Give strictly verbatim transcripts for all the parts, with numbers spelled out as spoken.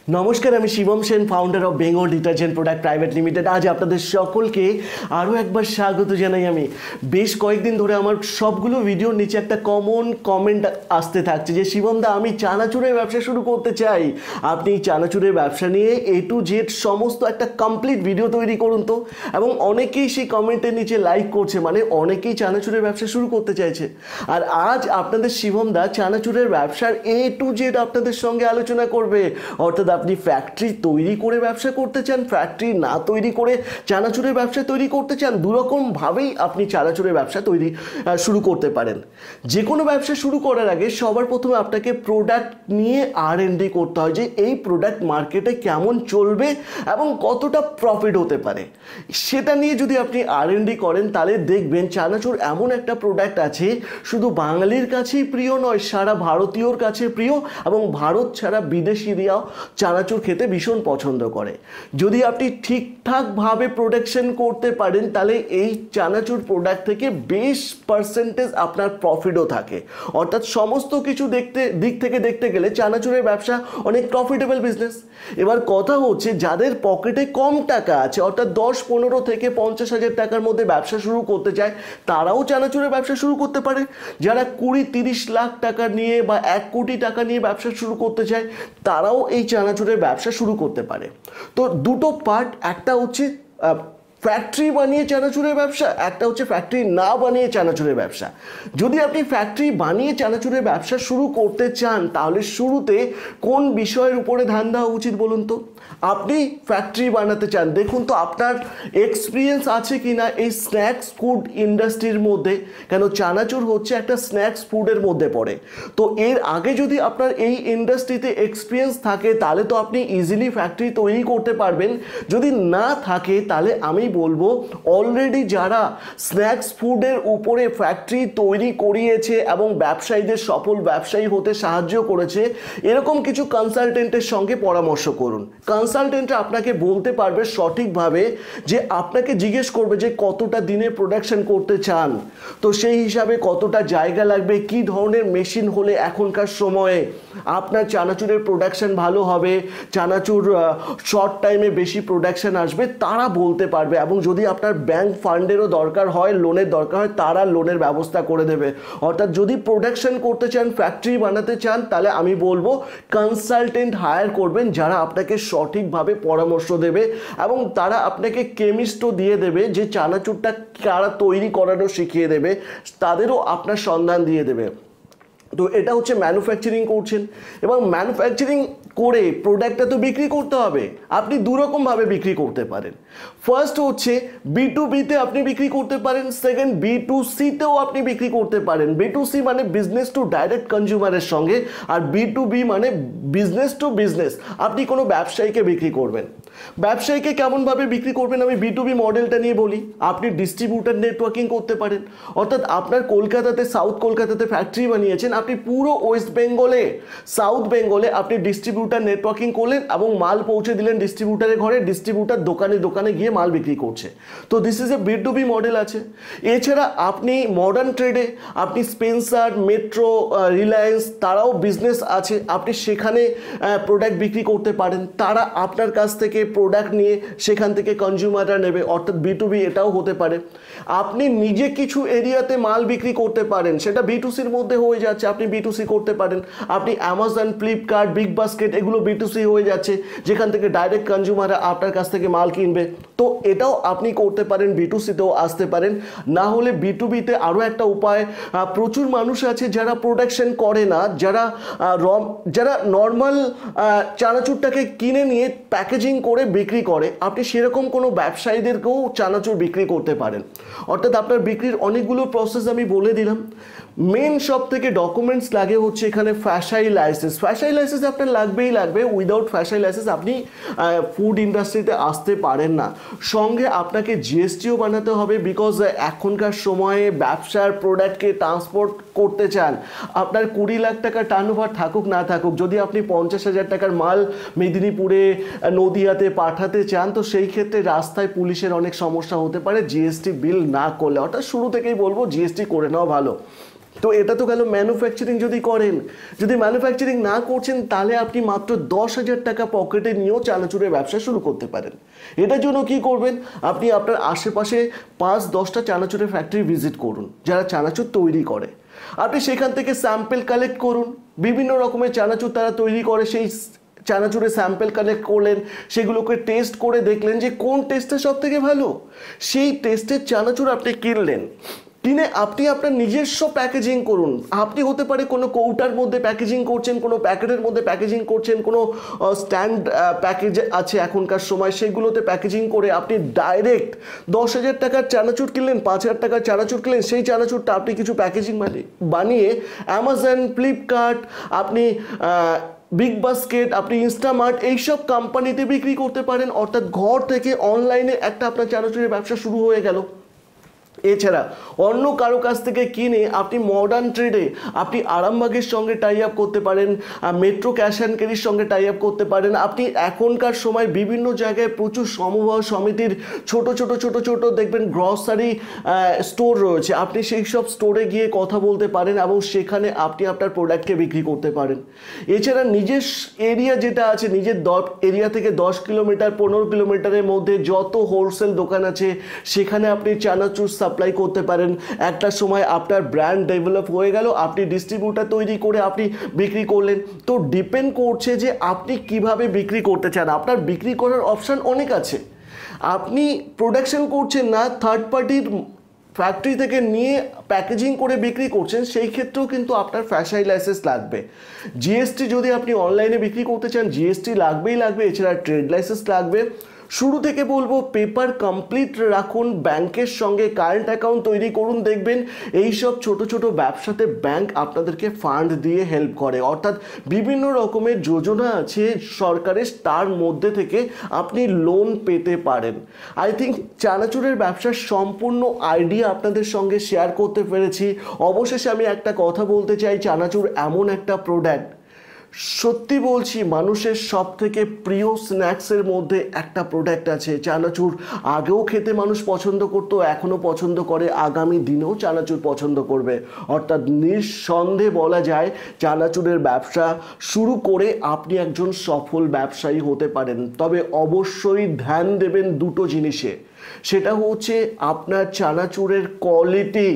নমস্কার, আমি Shivam Sen, founder of Bengal detergent product private limited. আজ আপনাদের সকলকে আরও একবার স্বাগত জানাই। আমি বেশ কয়েকদিন ধরে আমার সবগুলো ভিডিওর নিচে একটা কমন কমেন্ট আসতে থাকছে যে শিবমদা, আমি চানাচুরের ব্যবসা শুরু করতে চাই, আপনি চানাচুরের ব্যবসা নিয়ে এ টু জেড সমস্ত একটা কমপ্লিট ভিডিও তৈরি করুন তো। এবং অনেকেই সেই কমেন্টের নিচে লাইক করছে, মানে অনেকেই চানাচুরের ব্যবসা শুরু করতে চাইছে। আর আজ আপনাদের শিবমদা চানাচুরের ব্যবসার এ টু জেড আপনাদের সঙ্গে আলোচনা করবে। অর্থাৎ আপনি ফ্যাক্টরি তৈরি করে ব্যবসা করতে চান, ফ্যাক্টরি না তৈরি করে চানাচুরের ব্যবসা তৈরি করতে চান, দুরকমভাবেই আপনি চানাচুরের ব্যবসা তৈরি শুরু করতে পারেন। যে কোনো ব্যবসা শুরু করার আগে সবার প্রথমে আপনাকে প্রোডাক্ট নিয়ে আর এন্ড ডি করতে হয়, যে এই প্রোডাক্ট মার্কেটে কেমন চলবে এবং কতটা প্রফিট হতে পারে। সেটা নিয়ে যদি আপনি আর এন্ড ডি করেন তাহলে দেখবেন চানাচুর এমন একটা প্রোডাক্ট আছে, শুধু বাঙালির কাছেই প্রিয় নয়, সারা ভারতীয়র কাছে প্রিয়, এবং ভারত ছাড়া বিদেশিরাও চানাচুর খেতে ভীষণ পছন্দ করে। যদি আপনি ঠিকঠাকভাবে প্রোডাকশন করতে পারেন তাহলে এই চানাচুর প্রোডাক্ট থেকে বেশ পার্সেন্টেজ আপনার প্রফিটও থাকে। অর্থাৎ সমস্ত কিছু দেখতে দিক থেকে দেখতে গেলে চানাচুরের ব্যবসা অনেক প্রফিটেবল বিজনেস। এবার কথা হচ্ছে, যাদের পকেটে কম টাকা আছে, অর্থাৎ দশ পনেরো থেকে পঞ্চাশ হাজার টাকার মধ্যে ব্যবসা শুরু করতে চায়, তারাও চানাচুরের ব্যবসা শুরু করতে পারে। যারা কুড়ি তিরিশ লাখ টাকা নিয়ে বা এক কোটি টাকা নিয়ে ব্যবসা শুরু করতে চায়, তারাও এই চানাচুরের ব্যবসা শুরু করতে পারে। তো দুটো পার্ট, একটা হচ্ছে ফ্যাক্টরি বানিয়ে চানাচুরের ব্যবসা, একটা হচ্ছে ফ্যাক্টরি না বানিয়ে চানাচুরের ব্যবসা। যদি আপনি ফ্যাক্টরি বানিয়ে চানাচুরের ব্যবসা শুরু করতে চান তাহলে শুরুতে কোন বিষয়ের উপরে ধ্যান দেওয়া উচিত বলুন তো? আপনি ফ্যাক্টরি বানাতে চান, দেখুন তো আপনার এক্সপিরিয়েন্স আছে কি না এই স্ন্যাক্স ফুড ইন্ডাস্ট্রির মধ্যে, কেন চানাচুর হচ্ছে একটা স্ন্যাক্স ফুডের মধ্যে পড়ে। তো এর আগে যদি আপনার এই ইন্ডাস্ট্রিতে এক্সপিরিয়েন্স থাকে তাহলে তো আপনি ইজিলি ফ্যাক্টরি তৈরি করতে পারবেন। যদি না থাকে তাহলে আমি বলবো অলরেডি যারা স্ন্যাক্স ফুডের উপরে ফ্যাক্টরি তৈরি করিয়েছে এবং ব্যবসায়ীদের সফল ব্যবসায়ী হতে সাহায্য করেছে, এরকম কিছু কনসালটেন্টের সঙ্গে পরামর্শ করুন। কনসালটেন্ট আপনাকে বলতে পারবে সঠিকভাবে, যে আপনাকে জিজ্ঞেস করবে যে কতটা দিনে প্রোডাকশন করতে চান, তো সেই হিসাবে কতটা জায়গা লাগবে, কি ধরনের মেশিন হলে এখনকার সময়ে আপনার চানাচুরের প্রোডাকশন ভালো হবে, চানাচুর শর্ট টাইমে বেশি প্রোডাকশন আসবে, তারা বলতে পারবে। এবং যদি আপনার ব্যাংক ফান্ডেরও দরকার হয়, লোনের দরকার হয়, তারা লোনের ব্যবস্থা করে দেবে। অর্থাৎ যদি প্রোডাকশন করতে চান, ফ্যাক্টরি বানাতে চান, তাহলে আমি বলবো কনসালটেন্ট হায়ার করবেন, যারা আপনাকে সঠিকভাবে পরামর্শ দেবে এবং তারা আপনাকে কেমিস্টও দিয়ে দেবে, যে চানাচুরটা কারা তৈরি করানো শিখিয়ে দেবে, তাদেরও আপনার সন্ধান দিয়ে দেবে। তো এটা হচ্ছে ম্যানুফ্যাকচারিং করছেন, এবং ম্যানুফ্যাকচারিং করে প্রোডাক্টটা তো বিক্রি করতে হবে। আপনি দুরকমভাবে বিক্রি করতে পারেন। ফার্স্ট হচ্ছে বি টু বিতে আপনি বিক্রি করতে পারেন, সেকেন্ড বি টু সিতেও আপনি বিক্রি করতে পারেন। বি টু সি মানে বিজনেস টু ডাইরেক্ট কনজিউমারের সঙ্গে, আর বি টু বি মানে বিজনেস টু বিজনেস, আপনি কোনো ব্যবসায়ীকে বিক্রি করবেন। ব্যবসায়ীকে কেমনভাবে বিক্রি করবেন আমি বি টু বি মডেলটা নিয়ে বলি। আপনি ডিস্ট্রিবিউটার নেটওয়ার্কিং করতে পারেন। অর্থাৎ আপনার কলকাতাতে, সাউথ কলকাতাতে ফ্যাক্টরি বানিয়েছেন, আপনি পুরো ওয়েস্ট বেঙ্গলে, সাউথ বেঙ্গলে আপনি ডিস্ট্রিবিউটার নেটওয়ার্কিং করলেন এবং মাল পৌঁছে দিলেন ডিস্ট্রিবিউটারের ঘরে, ডিস্ট্রিবিউটার দোকানে দোকানে গিয়ে মাল বিক্রি করছে। তো this is a B to B model আছে। এছাড়া আপনি মডার্ন ট্রেডে, আপনি স্পেন্সার, মেট্রো, রিলায়েন্স, তারাও বিজনেস আছে, আপনি সেখানে প্রোডাক্ট বিক্রি করতে পারেন। তারা আপনার কাছ থেকে প্রোডাক্ট নিয়ে সেখান থেকে কনজিউমাররা নেবে, অর্থাৎ বি টু বি এটাও হতে পারে। আপনি নিজে কিছু এরিয়াতে মাল বিক্রি করতে পারেন, সেটা বি টু সির মধ্যে হয়ে যাচ্ছে, আপনি বি টু সি করতে পারেন। আপনি অ্যামাজন, ফ্লিপকার্ট, বিগ বাস্কেট, এগুলো বি টু সি হয়ে যাচ্ছে, যেখান থেকে ডাইরেক্ট কনজিউমাররা আপনার কাছ থেকে মাল কিনবে। তো এটাও আপনি করতে পারেন, বি টু সিতেও আসতে পারেন। না হলে বি টু বিতে আরও একটা উপায়, প্রচুর মানুষ আছে যারা প্রোডাকশন করে না, যারা র যারা নর্মাল চানাচুরটাকে কিনে নিয়ে প্যাকেজিং করে বিক্রি করে, আপনি সেরকম কোনো ব্যবসায়ীদেরকেও চানাচুর বিক্রি করতে পারেন। অর্থাৎ আপনার বিক্রির অনেকগুলো প্রসেস আমি বলে দিলাম। মেন সব থেকে ডকুমেন্টস লাগে হচ্ছে এখানে ফ্যাশাই লাইসেন্স। ফ্যাশাই লাইসেন্স আপনার লাগবেই লাগবে, উইদাউট ফ্যাশাই লাইসেন্স আপনি ফুড ইন্ডাস্ট্রিতে আসতে পারেন না। সঙ্গে আপনাকে জিএসটিও বানাতে হবে, বিকজ এখনকার সময়ে ব্যবসার প্রোডাক্টকে ট্রান্সপোর্ট করতে চান, আপনার কুড়ি লাখ টাকা টার্ন ওভার থাকুক না থাকুক, যদি আপনি পঞ্চাশ হাজার টাকার মাল মেদিনীপুরে, নদিয়াতে পাঠাতে চান, তো সেই ক্ষেত্রে রাস্তায় পুলিশের অনেক সমস্যা হতে পারে জিএসটি বিল না করলে। অর্থাৎ শুরু থেকেই বলবো জিএসটি করে নেওয়া ভালো। তো এটা তো গেল ম্যানুফ্যাকচারিং যদি করেন। যদি ম্যানুফ্যাকচারিং না করছেন তাহলে আপনি মাত্র দশ হাজার টাকা পকেটে নিয়েও চানাচুরের ব্যবসা শুরু করতে পারেন। এটার জন্য কি করবেন, আপনি আপনার আশেপাশে পাঁচ দশটা চানাচুরের ফ্যাক্টরি ভিজিট করুন যারা চানাচুর তৈরি করে। আপনি সেখান থেকে স্যাম্পেল কালেক্ট করুন, বিভিন্ন রকমের চানাচুর তারা তৈরি করে, সেই চানাচুরের স্যাম্পেল কালেক্ট করলেন, সেগুলোকে টেস্ট করে দেখলেন যে কোন টেস্টটা সব থেকে ভালো, সেই টেস্টের চানাচুর আপনি কিনলেন। কিনে আপনি আপনার নিজস্ব প্যাকেজিং করুন। আপনি হতে পারে কোনো কৌটার মধ্যে প্যাকেজিং করছেন, কোনো প্যাকেটের মধ্যে প্যাকেজিং করছেন, কোনো স্ট্যান্ড প্যাকেজ আছে এখনকার সময়, সেগুলোতে প্যাকেজিং করে আপনি ডাইরেক্ট দশ হাজার টাকার চানাচুর কিনলেন, পাঁচ হাজার টাকার চানাচুর কিনলেন, সেই চানাচুরটা আপনি কিছু প্যাকেজিং বানিয়ে অ্যামাজন, ফ্লিপকার্ট, আপনি বিগ বাস্কেট, আপনি ইনস্টামার্ট, এইসব কোম্পানিতে বিক্রি করতে পারেন। অর্থাৎ ঘর থেকে অনলাইনে একটা আপনার চানাচুরের ব্যবসা শুরু হয়ে গেল। এছাড়া অন্য কারো কাছ থেকে কিনে আপনি মডার্ন ট্রেডে আপনি আরামবাগের সঙ্গে টাই আপ করতে পারেন, মেট্রো ক্যাশ অ্যান্ড ক্যারির সঙ্গে টাই আপ করতে পারেন। আপনি এখনকার সময় বিভিন্ন জায়গায় প্রচুর সমবায় সমিতির ছোট ছোট ছোট ছোট দেখবেন গ্রসারি স্টোর রয়েছে, আপনি সেই সব স্টোরে গিয়ে কথা বলতে পারেন এবং সেখানে আপনি আপনার প্রোডাক্টকে বিক্রি করতে পারেন। এছাড়া নিজের এরিয়া যেটা আছে, নিজের এরিয়া থেকে দশ কিলোমিটার পনেরো কিলোমিটারের মধ্যে যত হোলসেল দোকান আছে সেখানে আপনি চানাচুর সাপ্লাই করতে পারেন। একটা সময় আপনার ব্র্যান্ড ডেভেলপ হয়ে গেল, আপনি ডিস্ট্রিবিউটার তৈরি করে আপনি বিক্রি করলেন। তো ডিপেন্ড করছে যে আপনি কিভাবে বিক্রি করতে চান। আপনার বিক্রি করার অপশান অনেক আছে। আপনি প্রোডাকশন করছেন না, থার্ড পার্টির ফ্যাক্টরি থেকে নিয়ে প্যাকেজিং করে বিক্রি করছেন, সেই ক্ষেত্রেও কিন্তু আপনার ফ্যাশাই লাইসেন্স লাগবে। জিএসটি যদি আপনি অনলাইনে বিক্রি করতে চান জিএসটি লাগবেই লাগবে, এছাড়া ট্রেড লাইসেন্স লাগবে। শুরু থেকে বলবো পেপার কমপ্লিট রাখুন, ব্যাংকের সঙ্গে কারেন্ট অ্যাকাউন্ট তৈরি করুন। দেখবেন এই সব ছোট ছোট ব্যবসাতে ব্যাংক আপনাদেরকে ফান্ড দিয়ে হেল্প করে। অর্থাৎ বিভিন্ন রকমের যোজনা আছে সরকারের, তার মধ্যে থেকে আপনি লোন পেতে পারেন। আই থিঙ্ক চানাচুরের ব্যবসার সম্পূর্ণ আইডিয়া আপনাদের সঙ্গে শেয়ার করতে পেরেছি। অবশেষে আমি একটা কথা বলতে চাই, চানাচুর এমন একটা প্রোডাক্ট, সত্যি বলছি মানুষের সব থেকে প্রিয় স্ন্যাক্সের মধ্যে একটা প্রোডাক্ট আছে। চানাচুর আগেও খেতে মানুষ পছন্দ করতো, এখনও পছন্দ করে, আগামী দিনেও চানাচুর পছন্দ করবে। অর্থাৎ নিঃসন্দেহে বলা যায় চানাচুরের ব্যবসা শুরু করে আপনি একজন সফল ব্যবসায়ী হতে পারেন। তবে অবশ্যই ধ্যান দেবেন দুটো জিনিসে, সেটা হচ্ছে আপনার চানাচুরের কোয়ালিটি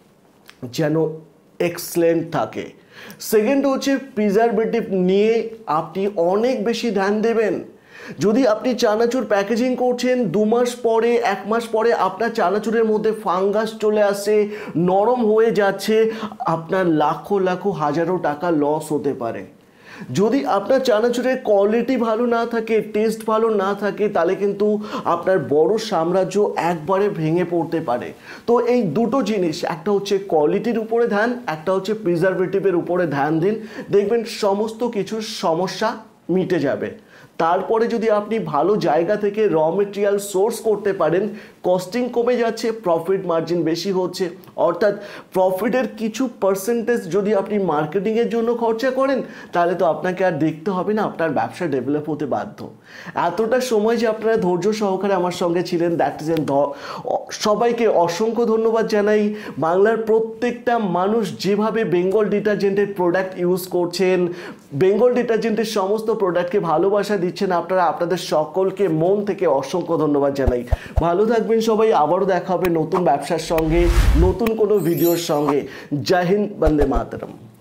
যেন এক্সেলেন্ট থাকে। সেকেন্ড হচ্ছে প্রিজারভেটিভ নিয়ে আপনি অনেক বেশি ধ্যান দেবেন। যদি আপনি চানাচুর প্যাকেজিং করছেন, দু মাস পরে এক মাস পরে আপনার চানাচুরের মধ্যে ফাঙ্গাস চলে আসছে, নরম হয়ে যাচ্ছে, আপনার লাখো লাখো হাজারো টাকা লস হতে পারে। যদি আপনার চানাচুরের কোয়ালিটি ভালো না থাকে, টেস্ট ভালো না থাকে, তাহলে কিন্তু আপনার বড় সাম্রাজ্য একবারে ভেঙে পড়তে পারে। তো এই দুটো জিনিস, একটা হচ্ছে কোয়ালিটির উপরে ধ্যান, একটা হচ্ছে প্রিজারভেটিভের উপরে ধ্যান দিন, দেখবেন সমস্ত কিছুর সমস্যা মিটে যাবে। তারপরে যদি আপনি ভালো জায়গা থেকে র মেটেরিয়াল সোর্স করতে পারেন, কস্টিং কমে যাচ্ছে, প্রফিট মার্জিন বেশি হচ্ছে। অর্থাৎ প্রফিটের কিছু পার্সেন্টেজ যদি আপনি মার্কেটিংয়ের জন্য খরচা করেন, তাহলে তো আপনাকে আর দেখতে হবে না, আপনার ব্যবসা ডেভেলপ হতে বাধ্য। এতটা সময় যে আপনারা ধৈর্য সহকারে আমার সঙ্গে ছিলেন, দ্যাট ইজ এন সবাইকে অসংখ্য ধন্যবাদ জানাই। বাংলার প্রত্যেকটা মানুষ যেভাবে বেঙ্গল ডিটারজেন্টের প্রোডাক্ট ইউজ করছেন, বেঙ্গল ডিটারজেন্টের সমস্ত প্রোডাক্টকে ভালোবাসা দিচ্ছেন আপনারা, আপনাদের সকলকে মন থেকে অসংখ্য ধন্যবাদ জানাই। ভালো থাকবেন সবাই, আবারও দেখা হবে নতুন ব্যবসার সঙ্গে, নতুন কোনো ভিডিওর সঙ্গে। জয় হিন্দ, বন্দে মাতরম।